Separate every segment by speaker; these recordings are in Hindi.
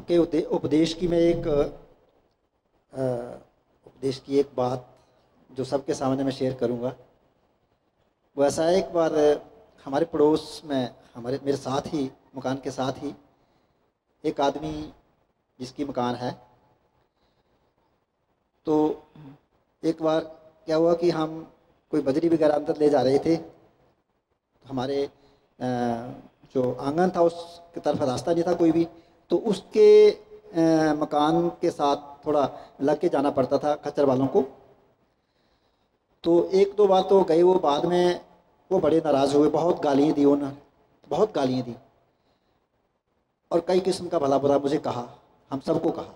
Speaker 1: उनके उपदेश की मैं उपदेश की एक बात जो सबके सामने मैं शेयर करूंगा। वो ऐसा है, एक बार हमारे पड़ोस में मेरे साथ ही, मकान के साथ ही एक आदमी जिसकी मकान है, तो एक बार क्या हुआ कि हम कोई बजरी वगैरह अंदर ले जा रहे थे। हमारे जो आंगन था उसकी तरफ रास्ता नहीं था कोई भी, तो उसके मकान के साथ थोड़ा लग के जाना पड़ता था खच्चर वालों को। तो एक दो बार तो गए वो, बाद में वो बड़े नाराज़ हुए, बहुत गालियाँ दी उन्होंने, बहुत गालियाँ दी और कई किस्म का भला बुरा मुझे कहा, हम सबको कहा।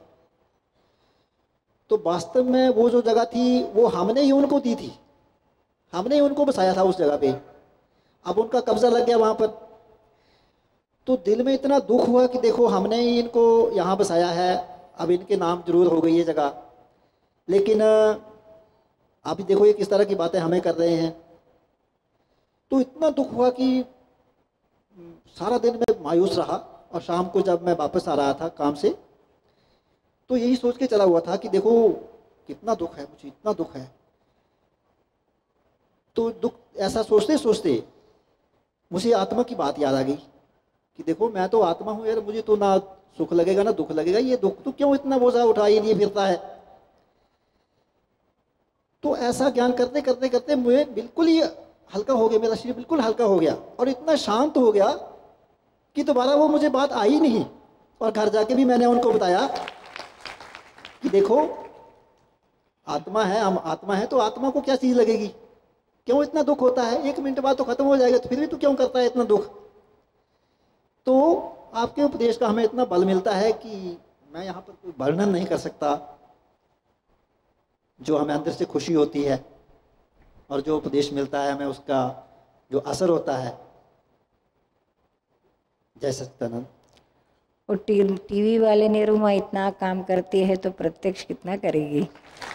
Speaker 1: तो वास्तव में वो जो जगह थी वो हमने ही उनको दी थी, हमने ही उनको बसाया था उस जगह पे। अब उनका कब्जा लग गया वहाँ पर, तो दिल में इतना दुख हुआ कि देखो हमने ही इनको यहाँ बसाया है, अब इनके नाम जरूर हो गई ये जगह, लेकिन आप देखो ये किस तरह की बातें हमें कर रहे हैं। तो इतना दुख हुआ कि सारा दिन मैं मायूस रहा, और शाम को जब मैं वापस आ रहा था काम से, तो यही सोच के चला हुआ था कि देखो कितना दुख है, मुझे इतना दुख है। तो दुख ऐसा सोचते सोचते मुझे आत्मा की बात याद आ गई कि देखो मैं तो आत्मा हूं यार, मुझे तो ना सुख लगेगा ना दुख लगेगा, ये दुख तो क्यों इतना बोझा उठाए लिए फिरता है। तो ऐसा ज्ञान करते करते करते मुझे बिल्कुल ही हल्का हो गया, मेरा शरीर बिल्कुल हल्का हो गया और इतना शांत हो गया कि दोबारा वो मुझे बात आई नहीं। और घर जाके भी मैंने उनको बताया कि देखो आत्मा है, हम आत्मा है, तो आत्मा को क्या चीज़ लगेगी, क्यों इतना दुख होता है, 1 मिनट बाद तो खत्म हो जाएगा, तो फिर भी तू क्यों करता है इतना दुख। तो आपके उपदेश का हमें इतना बल मिलता है कि मैं यहाँ पर कोई वर्णन नहीं कर सकता, जो हमें अंदर से खुशी होती है और जो उपदेश मिलता है हमें, उसका जो असर होता है। जय सच्चिदानंद।
Speaker 2: और टीवी वाले निरुमा इतना काम करती है तो प्रत्यक्ष कितना करेगी।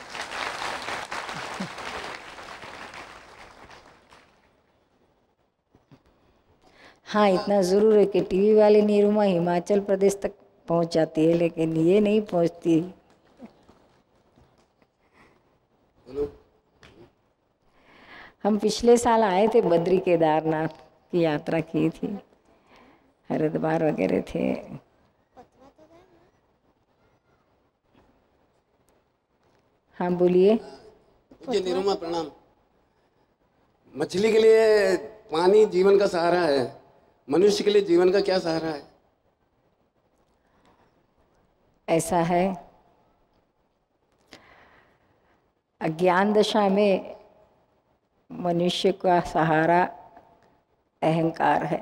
Speaker 2: हाँ, इतना ज़रूर है कि टीवी वाली निरुमा हिमाचल प्रदेश तक पहुंच जाती है, लेकिन ये नहीं पहुंचती। हम पिछले साल आए थे, बद्री केदारनाथ की यात्रा की थी, हरिद्वार वगैरह थे। हाँ बोलिए।
Speaker 3: जी निरुमा प्रणाम। मछली के लिए पानी जीवन का सहारा है, मनुष्य के लिए जीवन का क्या सहारा है?
Speaker 2: ऐसा है, अज्ञान दशा में मनुष्य का सहारा अहंकार है।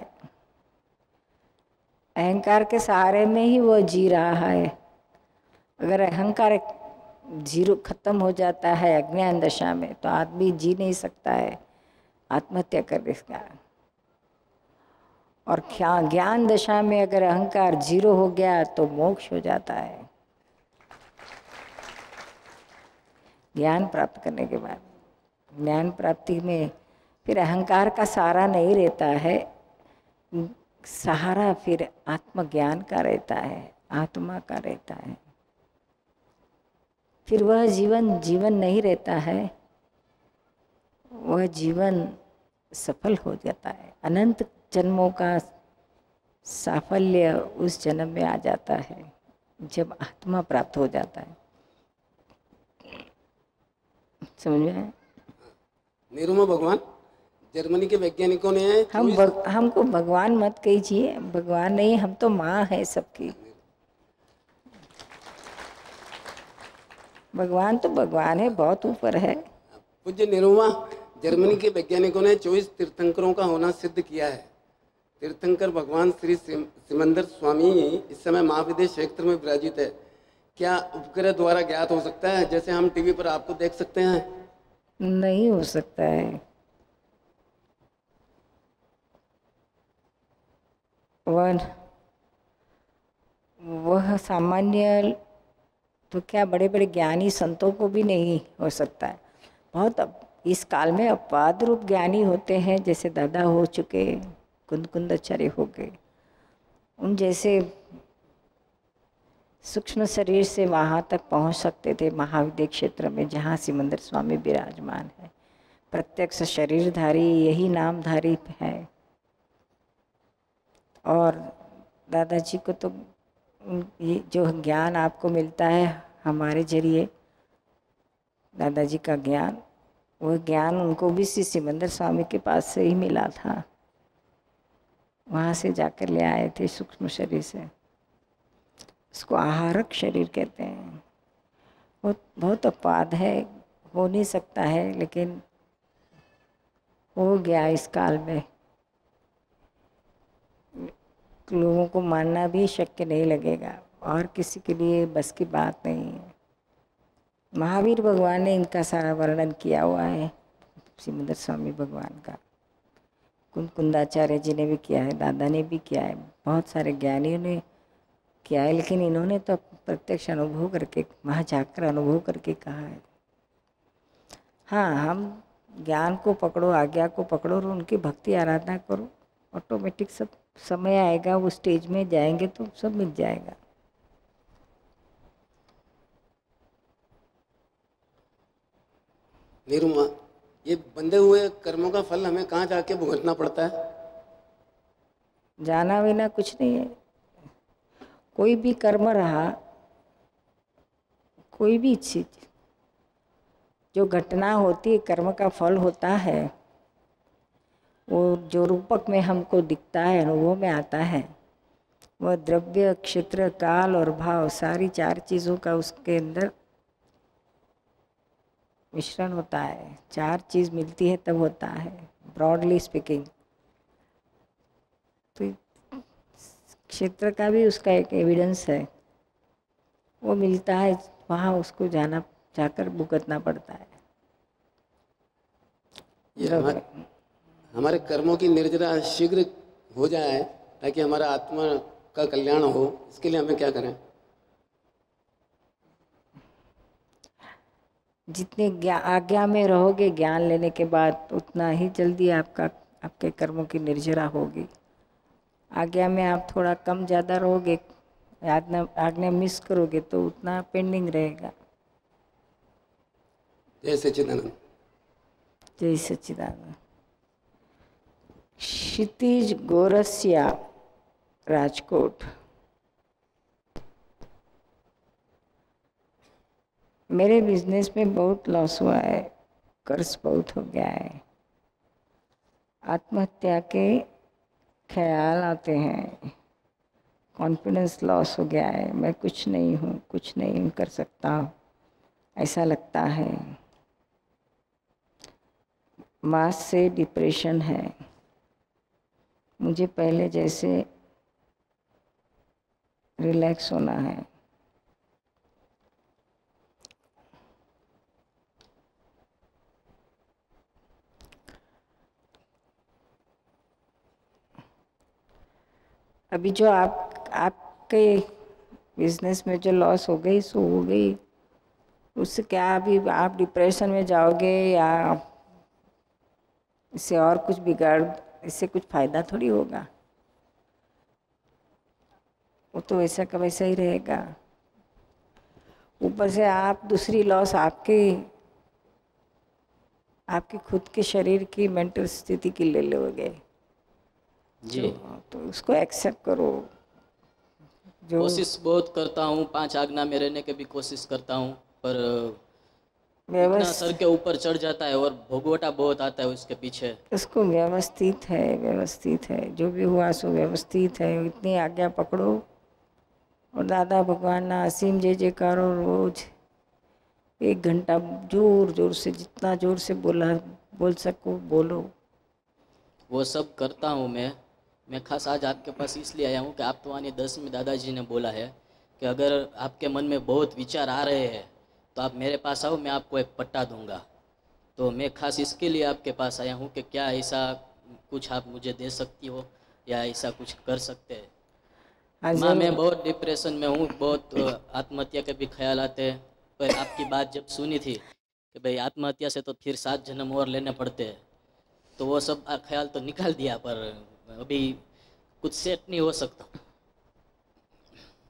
Speaker 2: अहंकार के सहारे में ही वो जी रहा है। अगर अहंकार जीरो खत्म हो जाता है अज्ञान दशा में, तो आदमी जी नहीं सकता है, आत्महत्या कर देगा। और ज्ञान दशा में अगर अहंकार जीरो हो गया तो मोक्ष हो जाता है। ज्ञान प्राप्त करने के बाद, ज्ञान प्राप्ति में फिर अहंकार का सहारा नहीं रहता है, सहारा फिर आत्मज्ञान का रहता है, आत्मा का रहता है। फिर वह जीवन नहीं रहता है, वह जीवन सफल हो जाता है। अनंत जन्मों का साफल्य उस जन्म में आ जाता है जब आत्मा प्राप्त हो जाता है। समझ में आया?
Speaker 3: निरुमा भगवान, जर्मनी के वैज्ञानिकों ने
Speaker 2: हमको भगवान मत कहिए, भगवान नहीं, हम तो माँ है सबकी। भगवान तो भगवान है, बहुत ऊपर है।
Speaker 3: पूज्य निरुमा, जर्मनी के वैज्ञानिकों ने 24 तीर्थंकरों का होना सिद्ध किया है। तीर्थंकर भगवान श्री सिमंदर स्वामी इस समय महाविदेश क्षेत्र में विराजित है। क्या उपग्रह द्वारा ज्ञात हो सकता है, जैसे हम टीवी पर आपको देख सकते हैं?
Speaker 2: नहीं हो सकता है। वह सामान्य तो क्या बड़े बड़े ज्ञानी संतों को भी नहीं हो सकता है। बहुत इस काल में अपवाद रूप ज्ञानी होते हैं, जैसे दादा हो चुके, कुंद आचार्य हो गए, उन जैसे सूक्ष्म शरीर से वहाँ तक पहुँच सकते थे महाविद्य क्षेत्र में जहाँ सिमंदर स्वामी विराजमान है। प्रत्यक्ष शरीरधारी यही नामधारी है। और दादाजी को तो ये जो ज्ञान आपको मिलता है हमारे जरिए, दादाजी का ज्ञान, वो ज्ञान उनको भी श्री सिमंदर स्वामी के पास से ही मिला था। वहाँ से जाकर ले आए थे सूक्ष्म शरीर से। इसको आहारक शरीर कहते हैं। बहुत अपवाद है, हो नहीं सकता है, लेकिन हो गया इस काल में। लोगों को मानना भी शक्य नहीं लगेगा और किसी के लिए बस की बात नहीं है। महावीर भगवान ने इनका सारा वर्णन किया हुआ है, सिमंदर स्वामी भगवान का। कुंदाचार्य जी ने भी किया है, दादा ने भी किया है, बहुत सारे ज्ञानियों ने किया है, लेकिन इन्होंने तो प्रत्यक्ष अनुभव करके, वहाँ जाकर अनुभव करके कहा है। हाँ, हम ज्ञान को पकड़ो, आज्ञा को पकड़ो और उनकी भक्ति आराधना करो, ऑटोमेटिक सब समय आएगा, वो स्टेज में जाएंगे तो सब मिल जाएगा।
Speaker 3: निरुमा, ये बंधे हुए कर्मों का फल हमें कहाँ जाके भुगतना पड़ता है?
Speaker 2: जाना बिना कुछ नहीं है। कोई भी कर्म रहा, कोई भी चीज जो घटना होती है, कर्म का फल होता है, वो जो रूपक में हमको दिखता है, अनुभव में आता है, वह द्रव्य, क्षेत्र, काल और भाव, सारी चार चीज़ों का उसके अंदर मिश्रण होता है। चार चीज़ मिलती है तब होता है, ब्रॉडली स्पीकिंग। तो क्षेत्र का भी उसका एक एविडेंस है, वो मिलता है, वहाँ उसको जाकर भुगतना पड़ता है।
Speaker 3: ये हमारे कर्मों की निर्जरा शीघ्र हो जाए ताकि हमारा आत्मा का कल्याण हो, इसके लिए हमें क्या करें?
Speaker 2: जितने आज्ञा में रहोगे ज्ञान लेने के बाद, उतना ही जल्दी आपके कर्मों की निर्जरा होगी। आज्ञा में आप थोड़ा कम ज़्यादा रहोगे, आज्ञा मिस करोगे तो उतना पेंडिंग रहेगा।
Speaker 3: जय सच्चिदानंद।
Speaker 2: जय सच्चिदानंद। क्षितिज गोरसिया, राजकोट। मेरे बिजनेस में बहुत लॉस हुआ है, कर्ज बहुत हो गया है, आत्महत्या के ख्याल आते हैं, कॉन्फिडेंस लॉस हो गया है, मैं कुछ नहीं हूँ, कुछ नहीं कर सकता हूँ, ऐसा लगता है। मास से डिप्रेशन है, मुझे पहले जैसे रिलैक्स होना है। अभी जो आपके बिजनेस में जो लॉस हो गई सो हो गई, उससे क्या अभी आप डिप्रेशन में जाओगे या इससे और कुछ बिगाड़, इससे कुछ फ़ायदा थोड़ी होगा। वो तो वैसा का वैसा ही रहेगा। ऊपर से आप दूसरी लॉस आपके खुद के शरीर की मेंटल स्थिति की ले लोगे जी। तो उसको एक्सेप्ट करो। जो
Speaker 4: कोशिश बहुत करता हूँ, 5 आज्ञा में रहने की भी कोशिश करता हूँ, पर इतना सर के ऊपर चढ़ जाता है और भोगवटा बहुत आता है उसके पीछे। उसको
Speaker 2: व्यवस्थित है, जो भी हुआ सो व्यवस्थित है। इतनी आज्ञा पकड़ो और दादा भगवान ना असीम जय जयकारो। रोज 1 घंटा जोर जोर से, जितना जोर से बोल सको बोलो।
Speaker 4: वो सब करता हूँ मैं खास आज आपके पास इसलिए आया हूँ कि आप तो आने 10 में दादाजी ने बोला है कि अगर आपके मन में बहुत विचार आ रहे हैं तो आप मेरे पास आओ, मैं आपको एक पट्टा दूंगा। तो मैं खास इसके लिए आपके पास आया हूँ कि क्या ऐसा कुछ आप मुझे दे सकती हो या ऐसा कुछ कर सकते हैं। माँ, मैं बहुत डिप्रेशन में हूँ, बहुत आत्महत्या के भी ख्याल आते हैं। पर आपकी बात जब सुनी थी कि भाई आत्महत्या से तो फिर 7 जन्म और लेने पड़ते हैं, तो वो सब ख्याल तो निकाल दिया, पर अभी कुछ सेट नहीं हो सकता।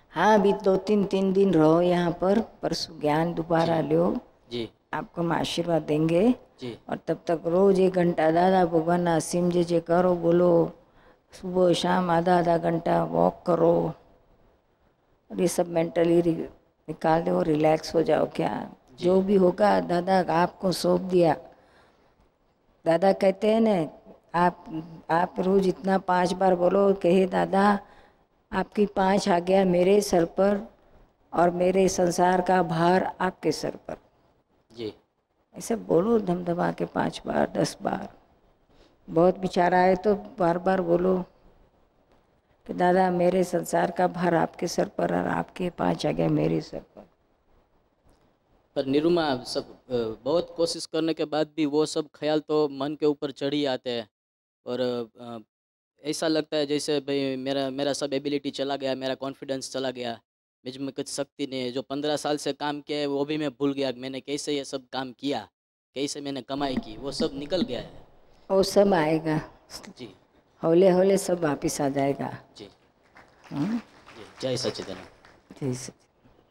Speaker 2: हाँ अभी 2-3 दिन रहो यहाँ पर, परसों ज्ञान दोबारा लो,
Speaker 4: जी
Speaker 2: आपको हम आशीर्वाद देंगे।
Speaker 4: जी
Speaker 2: और तब तक रोज 1 घंटा दादा भगवान असीम जे करो, बोलो सुबह शाम आधा घंटा वॉक करो, और ये सब मेंटली निकाल दो, रिलैक्स हो जाओ। क्या जो भी होगा दादा आपको सौंप दिया। दादा कहते हैं ना, आप रोज इतना 5 बार बोलो कि हे दादा आपकी 5 आज्ञा मेरे सर पर और मेरे संसार का भार आपके सर पर।
Speaker 4: जी
Speaker 2: ऐसे बोलो धमधमा के 5 बार 10 बार। बहुत विचार आए तो बार बार बोलो कि दादा मेरे संसार का भार आपके सर पर और आपके 5 आज्ञा मेरे सर पर।
Speaker 4: पर निरुमा सब बहुत कोशिश करने के बाद भी वो सब ख्याल तो मन के ऊपर चढ़ ही आते हैं, और ऐसा लगता है जैसे भाई मेरा सब एबिलिटी चला गया, मेरा कॉन्फिडेंस चला गया, मुझ में कुछ शक्ति नहीं है। जो 15 साल से काम किया है वो भी मैं भूल गया कि मैंने कैसे ये सब काम किया, कैसे मैंने कमाई की, वो सब निकल गया है।
Speaker 2: वो सब आएगा,
Speaker 4: जी
Speaker 2: हौले हौले सब वापिस आ जाएगा।
Speaker 4: जी जी, जय सच्चिदानंद।
Speaker 2: जय सच्चिदानंद।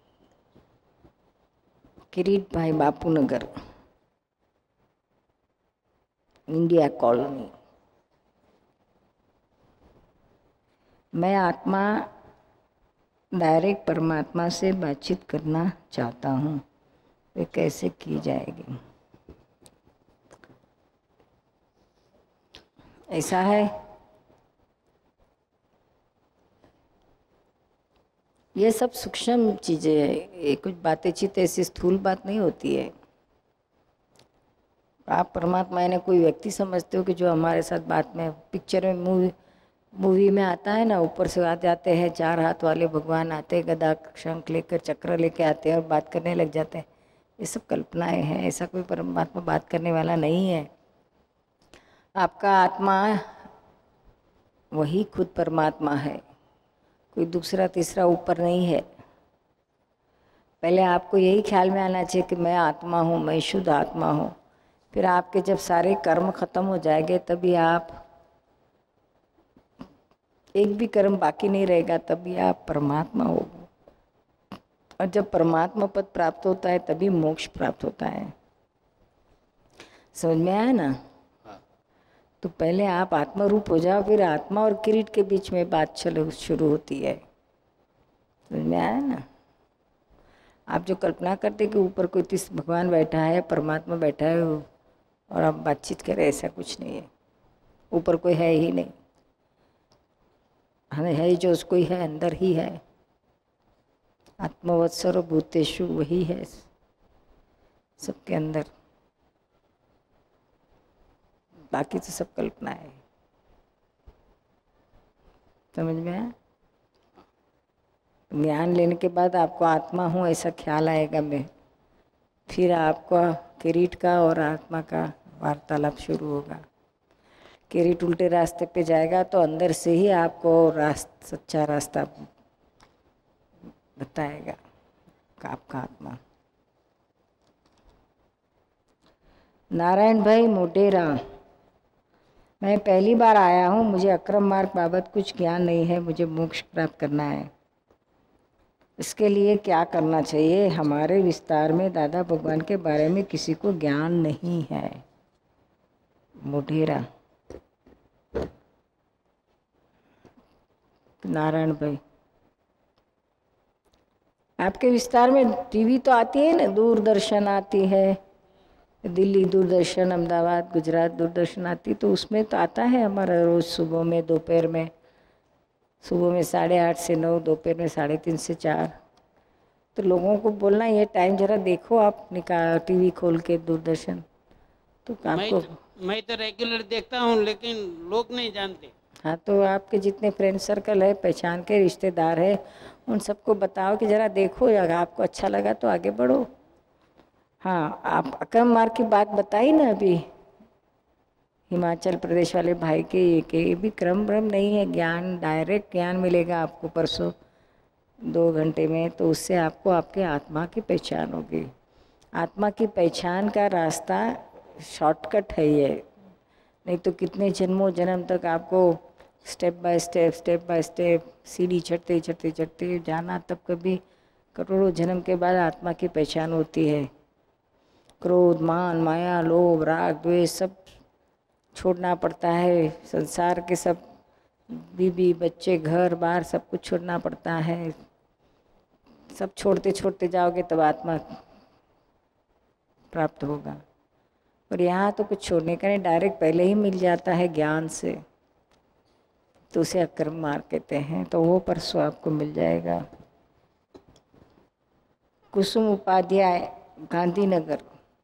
Speaker 2: किरीट भाई बापूनगर, इंडिया कॉलोनी। मैं आत्मा डायरेक्ट परमात्मा से बातचीत करना चाहता हूँ, वे कैसे की जाएगी? ऐसा है, ये सब सूक्ष्म चीज़ें हैं, ये कुछ बातें चीत ऐसी स्थूल बात नहीं होती है। आप परमात्मा यानी कोई व्यक्ति समझते हो कि जो हमारे साथ बात में, पिक्चर में, मूवी में आता है ना, ऊपर से आ जाते हैं 4 हाथ वाले भगवान आते हैं, गदा शंख लेकर चक्र लेके आते हैं और बात करने लग जाते हैं। ये सब कल्पनाएं हैं, ऐसा कोई परमात्मा बात करने वाला नहीं है। आपका आत्मा वही खुद परमात्मा है, कोई दूसरा तीसरा ऊपर नहीं है। पहले आपको यही ख्याल में आना चाहिए कि मैं आत्मा हूँ, मैं शुद्ध आत्मा हूँ। फिर आपके जब सारे कर्म खत्म हो जाएंगे तभी आप, एक भी कर्म बाकी नहीं रहेगा, तभी आप परमात्मा हो। और जब परमात्मा पद प्राप्त होता है तभी मोक्ष प्राप्त होता है। समझ में आया ना? तो पहले आप आत्मा रूप हो जाओ, फिर आत्मा और किरीट के बीच में बात शुरू होती है। समझ में आया ना? आप जो कल्पना करते कि ऊपर कोई भगवान बैठा है, परमात्मा बैठा है और आप बातचीत करें, ऐसा कुछ नहीं है। ऊपर कोई है ही नहीं, हमें है जो उसको ही है, अंदर ही है। आत्मवत्सर भूतेषु वही है सबके अंदर, बाकी तो सब कल्पना है। समझ में आया? ज्ञान लेने के बाद आपको आत्मा हूँ ऐसा ख्याल आएगा मैं, फिर आपका किरीट का और आत्मा का वार्तालाप शुरू होगा। किरीट उल्टे रास्ते पे जाएगा तो अंदर से ही आपको सच्चा रास्ता बताएगा आपका आत्मा। नारायण भाई मोटेरा, मैं पहली बार आया हूँ, मुझे अक्रम मार्ग बाबत कुछ ज्ञान नहीं है, मुझे मोक्ष प्राप्त करना है, इसके लिए क्या करना चाहिए? हमारे विस्तार में दादा भगवान के बारे में किसी को ज्ञान नहीं है। मोटेरा नारायण भाई, आपके विस्तार में टीवी तो आती है ना, दूरदर्शन आती है, दिल्ली दूरदर्शन, अहमदाबाद गुजरात दूरदर्शन आती, तो उसमें तो आता है हमारा रोज़ सुबह में, दोपहर में, सुबह में 8:30 से 9, दोपहर में 3:30 से 4। तो लोगों को बोलना ये टाइम जरा देखो आप, टीवी खोल के दूरदर्शन। तो आपको
Speaker 5: मैं तो रेगुलर देखता हूँ लेकिन लोग नहीं जानते।
Speaker 2: हाँ, तो आपके जितने फ्रेंड सर्कल है, पहचान के रिश्तेदार है, उन सबको बताओ कि ज़रा देखो, अगर आपको अच्छा लगा तो आगे बढ़ो। हाँ, आप अक्रम मार्ग की बात बताई ना अभी, हिमाचल प्रदेश वाले भाई के, ये भी क्रम ब्रह्म नहीं है, ज्ञान डायरेक्ट ज्ञान मिलेगा आपको परसों 2 घंटे में। तो उससे आपको आपके आत्मा की पहचान होगी। आत्मा की पहचान का रास्ता शॉर्टकट है ये, नहीं तो कितने जन्मों जन्म तक आपको स्टेप बाय स्टेप सीढ़ी चढ़ते चढ़ते चढ़ते जाना, तब कभी करोड़ों जन्म के बाद आत्मा की पहचान होती है। क्रोध, मान, माया, लोभ, राग, द्वेष सब छोड़ना पड़ता है। संसार के सब बीबी बच्चे घर बार सब कुछ छोड़ना पड़ता है। सब छोड़ते छोड़ते जाओगे तब आत्मा प्राप्त होगा। और यहाँ तो कुछ छोड़ने का नहीं, डायरेक्ट पहले ही मिल जाता है ज्ञान से, तो उसे अक्रम मार्ग कहते हैं। तो वो परसों आपको मिल जाएगा। कुसुम उपाध्याय, गांधीनगर।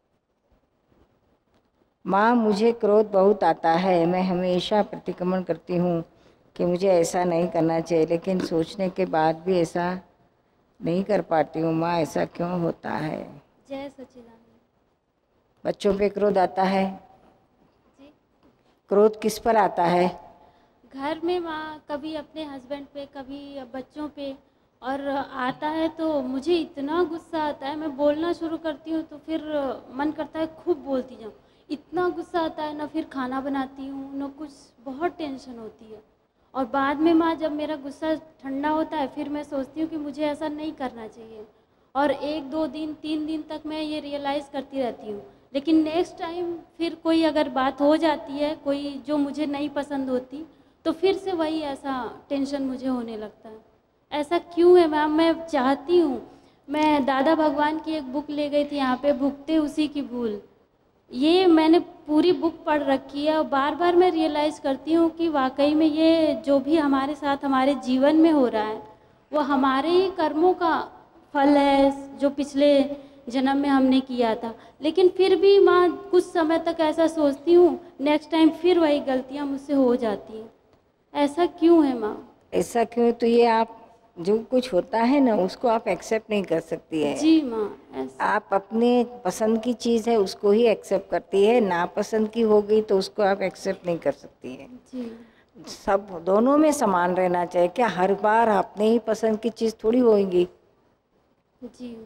Speaker 2: माँ, मुझे क्रोध बहुत आता है। मैं हमेशा प्रतिक्रमण करती हूँ कि मुझे ऐसा नहीं करना चाहिए, लेकिन सोचने के बाद भी ऐसा नहीं कर पाती हूँ। माँ, ऐसा क्यों होता है?
Speaker 6: जय सच्चिदानंद।
Speaker 2: बच्चों पे क्रोध आता है?
Speaker 6: जी।
Speaker 2: क्रोध किस पर आता है?
Speaker 6: घर में माँ, कभी अपने हस्बैंड पे, कभी बच्चों पे, और आता है तो मुझे इतना गुस्सा आता है, मैं बोलना शुरू करती हूँ तो फिर मन करता है खूब बोलती जाऊँ। इतना गुस्सा आता है ना, फिर खाना बनाती हूँ ना, कुछ बहुत टेंशन होती है। और बाद में माँ, जब मेरा गुस्सा ठंडा होता है फिर मैं सोचती हूँ कि मुझे ऐसा नहीं करना चाहिए, और 1 2 दिन 3 दिन तक मैं ये रियलाइज़ करती रहती हूँ। लेकिन नेक्स्ट टाइम फिर कोई अगर बात हो जाती है, कोई जो मुझे नहीं पसंद होती, तो फिर से वही ऐसा टेंशन मुझे होने लगता है। ऐसा क्यों है मैम? मैं चाहती हूँ, मैं दादा भगवान की एक बुक ले गई थी यहाँ पे, भुगते उसी की भूल। ये मैंने पूरी बुक पढ़ रखी है और बार बार मैं रियलाइज़ करती हूँ कि वाकई में ये जो भी हमारे साथ हमारे जीवन में हो रहा है वो हमारे ही कर्मों का फल है, जो पिछले जन्म में हमने किया था। लेकिन फिर भी माँ, कुछ समय तक ऐसा सोचती हूँ, नेक्स्ट टाइम फिर वही गलतियाँ मुझसे हो जाती हैं। ऐसा क्यों है माँ?
Speaker 2: ऐसा क्यों? तो ये आप जो कुछ होता है ना, उसको आप एक्सेप्ट नहीं कर सकती है।
Speaker 6: जी माँ, ऐसा।
Speaker 2: आप अपने पसंद की चीज़ है उसको ही एक्सेप्ट करती है, नापसंद की हो गई तो उसको आप एक्सेप्ट नहीं कर सकती है।
Speaker 6: जी।
Speaker 2: सब दोनों में समान रहना चाहिए। क्या हर बार अपने ही पसंद की चीज़ थोड़ी होगी?
Speaker 6: जी।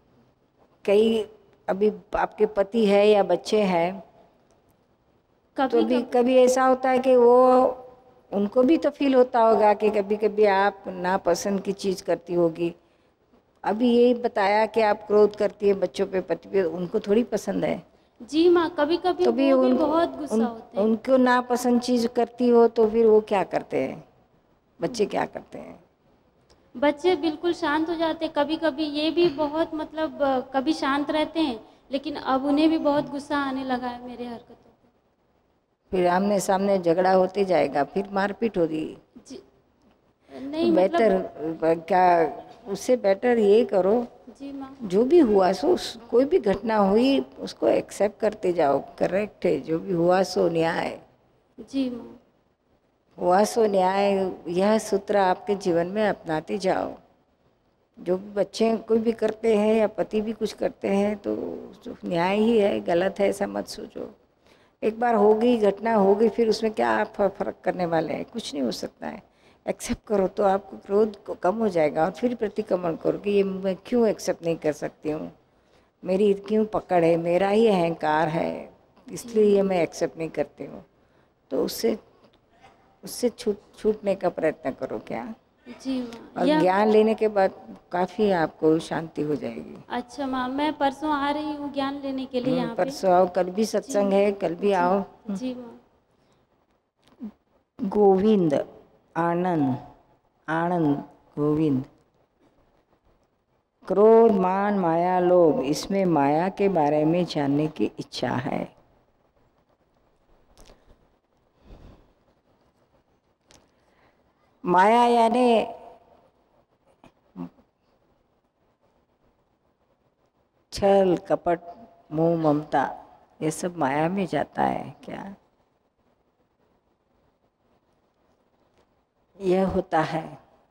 Speaker 2: कई अभी आपके पति है या बच्चे हैं, तो भी कभी ऐसा होता है कि वो उनको भी तो फील होता होगा कि कभी कभी आप नापसंद की चीज़ करती होगी। अभी यही बताया कि आप क्रोध करती है बच्चों पे, पति पे, उनको थोड़ी पसंद है।
Speaker 6: जी माँ, कभी कभी
Speaker 2: तो
Speaker 6: वो भी बहुत गुस्सा होते हैं।
Speaker 2: उनको नापसंद चीज़ करती हो तो फिर वो क्या करते हैं? बच्चे क्या करते हैं?
Speaker 6: बच्चे बिल्कुल शांत हो जाते हैं। कभी कभी ये भी बहुत मतलब कभी शांत रहते हैं, लेकिन अब उन्हें भी बहुत गुस्सा आने लगा है मेरे हरकतों पे।
Speaker 2: फिर आमने सामने झगड़ा होते जाएगा, फिर मारपीट होगी।
Speaker 6: जी नहीं,
Speaker 2: तो
Speaker 6: मतलब
Speaker 2: बेटर क्या, उससे बेटर ये करो,
Speaker 6: जी माँ।
Speaker 2: जो भी हुआ सो, कोई भी घटना हुई उसको एक्सेप्ट करते जाओ। करेक्ट है, जो भी हुआ सो न्याय।
Speaker 6: जी माँ।
Speaker 2: हुआ सो न्याय, यह सूत्र आपके जीवन में अपनाते जाओ। जो भी बच्चे कोई भी करते हैं या पति भी कुछ करते हैं तो न्याय ही है, गलत है ऐसा मत सोचो। एक बार हो गई घटना, हो गई, फिर उसमें क्या आप फर्क करने वाले हैं? कुछ नहीं हो सकता है। एक्सेप्ट करो तो आपको क्रोध कम हो जाएगा। और फिर प्रतिक्रमण करो कि ये मैं क्यों एक्सेप्ट नहीं कर सकती हूँ, मेरी क्यों पकड़ है, मेरा ही अहंकार है, इसलिए ये मैं एक्सेप्ट नहीं करती हूँ। तो उससे छूटने का प्रयत्न करो। क्या?
Speaker 6: जी माँ।
Speaker 2: और ज्ञान लेने के बाद काफ़ी आपको शांति हो जाएगी।
Speaker 6: अच्छा माँ, मैं परसों आ रही हूँ ज्ञान लेने के लिए यहाँ पे।
Speaker 2: परसों आओ, कल भी सत्संग है, कल भी आओ।
Speaker 6: जी माँ।
Speaker 2: गोविंद, आनंद, आनंद, गोविंद। क्रोध, मान, माया, लोभ, इसमें माया के बारे में जानने की इच्छा है। माया यानी छल, कपट, मोह, ममता, ये सब माया में जाता है। क्या यह होता है?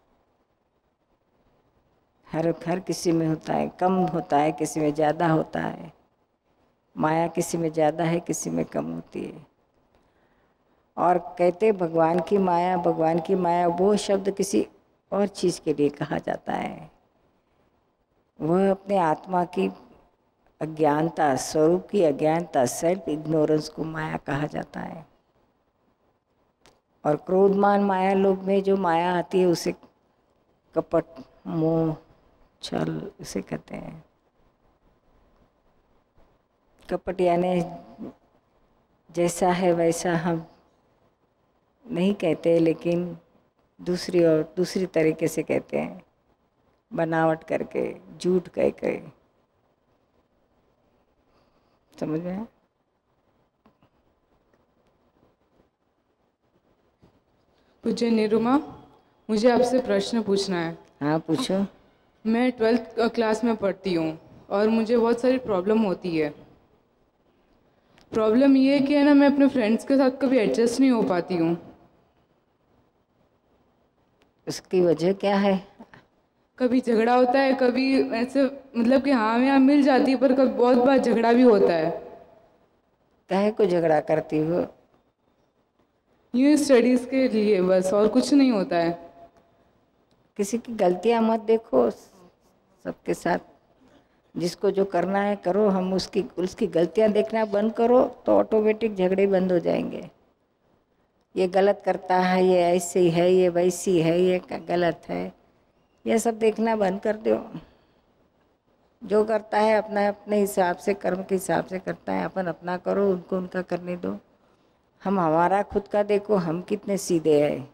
Speaker 2: हर किसी में होता है, कम होता है, किसी में ज़्यादा होता है। माया किसी में ज़्यादा है, किसी में कम होती है। और कहते भगवान की माया, भगवान की माया, वो शब्द किसी और चीज़ के लिए कहा जाता है। वह अपने आत्मा की अज्ञानता, स्वरूप की अज्ञानता, सेल्फ इग्नोरेंस को माया कहा जाता है। और क्रोधमान माया लोभ में जो माया आती है उसे कपट, मोह, छल उसे कहते हैं। कपट यानी जैसा है वैसा हम नहीं कहते, लेकिन दूसरी और दूसरी तरीके से कहते हैं, बनावट करके, झूठ कह के। समझ में आया?
Speaker 7: पूज्य निरुमा, मुझे आपसे प्रश्न पूछना है।
Speaker 2: हाँ पूछो।
Speaker 7: मैं 12th क्लास में पढ़ती हूँ और मुझे बहुत सारी प्रॉब्लम होती है। प्रॉब्लम ये है कि है ना, मैं अपने फ्रेंड्स के साथ कभी एडजस्ट नहीं हो पाती हूँ।
Speaker 2: उसकी वजह क्या है?
Speaker 7: कभी झगड़ा होता है, कभी ऐसे मतलब कि हाँ मैं यहाँ मिल जाती है, पर कभी बहुत बार झगड़ा भी होता है।
Speaker 2: काहे को झगड़ा करती हो?
Speaker 7: यूँ स्टडीज़ के लिए बस, और कुछ नहीं होता है।
Speaker 2: किसी की गलतियां मत देखो, सबके साथ जिसको जो करना है करो। हम उसकी गलतियां देखना बंद करो तो ऑटोमेटिक झगड़े बंद हो जाएंगे। ये गलत करता है, ये ऐसी है, ये वैसी है, ये गलत है, ये सब देखना बंद कर दो। जो करता है अपना अपने हिसाब से, कर्म के हिसाब से करता है, अपन अपना करो, उनको उनका करने दो। हम हमारा खुद का देखो, हम कितने सीधे हैं,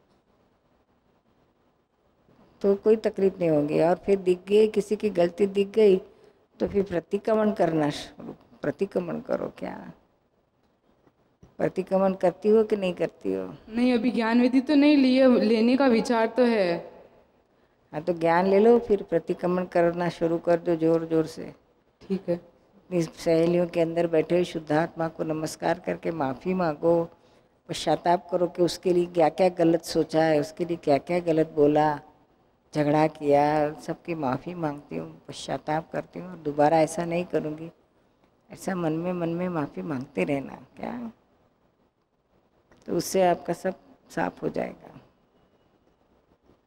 Speaker 2: तो कोई तकलीफ नहीं होगी। और फिर दिख गई किसी की गलती दिख गई तो फिर प्रतिक्रमण करना शुरू। प्रतिक्रमण करो। क्या प्रतिक्रमण करती हो कि नहीं करती हो?
Speaker 7: नहीं, अभी ज्ञान विधि तो नहीं लेने का विचार तो है।
Speaker 2: हाँ तो ज्ञान ले लो, फिर प्रतिक्रमण करना शुरू कर दो जोर जोर से।
Speaker 7: ठीक है।
Speaker 2: इस सहेलियों के अंदर बैठे हुए शुद्धात्मा को नमस्कार करके माफ़ी मांगो, पश्चाताप करो कि उसके लिए क्या क्या गलत सोचा है, उसके लिए क्या क्या गलत बोला, झगड़ा किया, सबकी माफ़ी मांगती हूँ, पश्चाताप करती हूँ, दोबारा ऐसा नहीं करूँगी। ऐसा मन में माफ़ी मांगते रहना। क्या तो उससे आपका सब साफ हो जाएगा।